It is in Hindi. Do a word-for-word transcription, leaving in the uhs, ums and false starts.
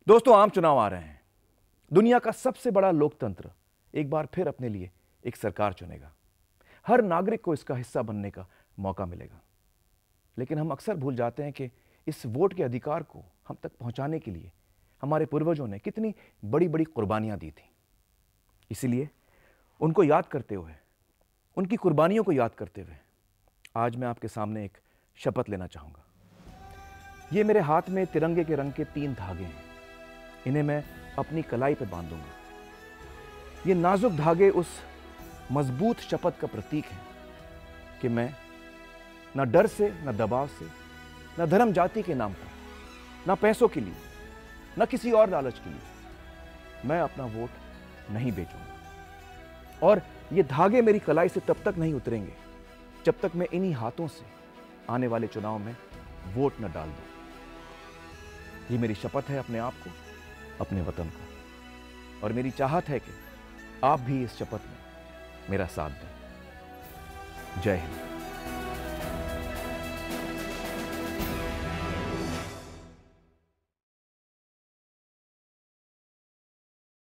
दोस्तों, आम चुनाव आ रहे हैं। दुनिया का सबसे बड़ा लोकतंत्र एक बार फिर अपने लिए एक सरकार चुनेगा। हर नागरिक को इसका हिस्सा बनने का मौका मिलेगा। लेकिन हम अक्सर भूल जाते हैं कि इस वोट के अधिकार को हम तक पहुंचाने के लिए हमारे पूर्वजों ने कितनी बड़ी बड़ी कुर्बानियां दी थी। इसीलिए उनको याद करते हुए, उनकी कुर्बानियों को याद करते हुए आज मैं आपके सामने एक शपथ लेना चाहूंगा। ये मेरे हाथ में तिरंगे के रंग के तीन धागे हैं। इन्हें मैं अपनी कलाई पर बांधूंगा। ये नाजुक धागे उस मजबूत शपथ का प्रतीक हैं कि मैं न डर से, न दबाव से, न धर्म जाति के नाम पर, न पैसों के लिए, न किसी और लालच के लिए मैं अपना वोट नहीं बेचूंगा। और ये धागे मेरी कलाई से तब तक नहीं उतरेंगे जब तक मैं इन्हीं हाथों से आने वाले चुनाव में वोट न डाल दूं। ये मेरी शपथ है अपने आप को, अपने वतन को, और मेरी चाहत है कि आप भी इस शपथ में मेरा साथ दें। जय हिंद।